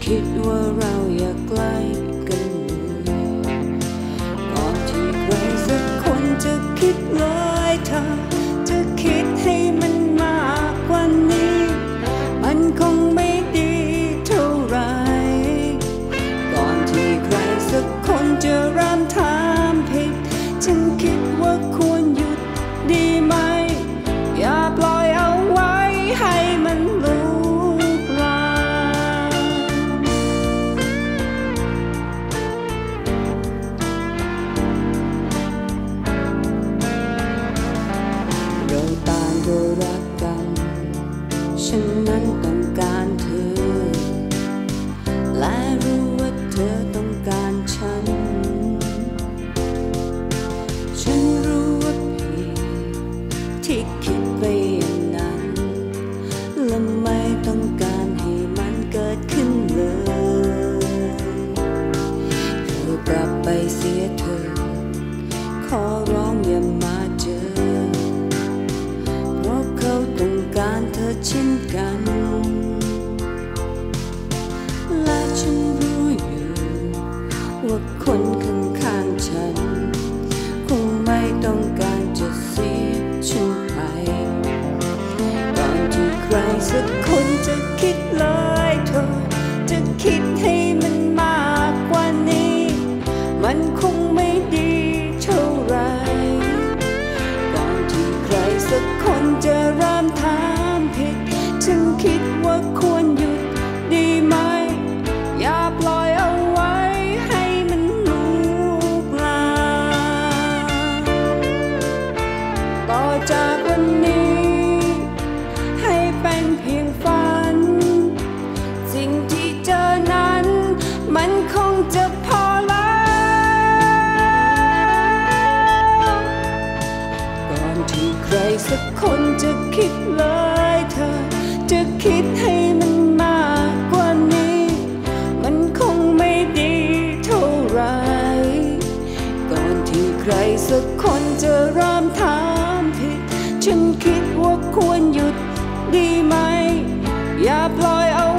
คิดว่าเราอยากใกล้กันก่อนที่ใครสักคนจะคิดเลยเธอจะคิดให้มันมากกว่านี้มันคงไม่ดีเท่าไรก่อนที่ใครสักคนจะเริ่มถามผิดฉันคิดว่าควรหยุดดีไหมอย่าปล่อยเอาไว้ให้มันลุกลามเราต่างก็รักกันฉันนั้นต้องการเธอและรู้ว่าเธอต้องการฉันรู้ว่าผิดที่คิดไปอย่างนั้นและไม่ต้องการให้มันเกิดขึ้นเลยเธอกลับไปเสียเธอขอร้องอย่ามาเจอเพราะเขาต้องการเธอเช่นกันและฉันรู้อยู่ว่าคนข้างๆฉันคงไม่ต้องการจะเสียฉันไปก่อนที่ใครสักคนจะคิดเลยเธอจะคิดให้มันมากกว่านี้มันคงไม่ดีเท่าไรก่อนที่ใครสักคนจะเริ่มถามผิดฉันคิดว่าควรหยุดดีไหมอย่าปล่อยเอาไว้ให้มันลุกลามต่อจากวันนี้ให้เป็นเพียงฝันสิ่งที่เจอนั้นมันคงจะพอแล้วก่อนที่ใครสักคนจะคิดเลยเธอจะคิดให้มันมากกว่านี้มันคงไม่ดีเท่าไรก่อนที่ใครสักคนจะเริ่มถามผิดฉันคิดว่าควรหยุดดีไหมอย่าปล่อยเอา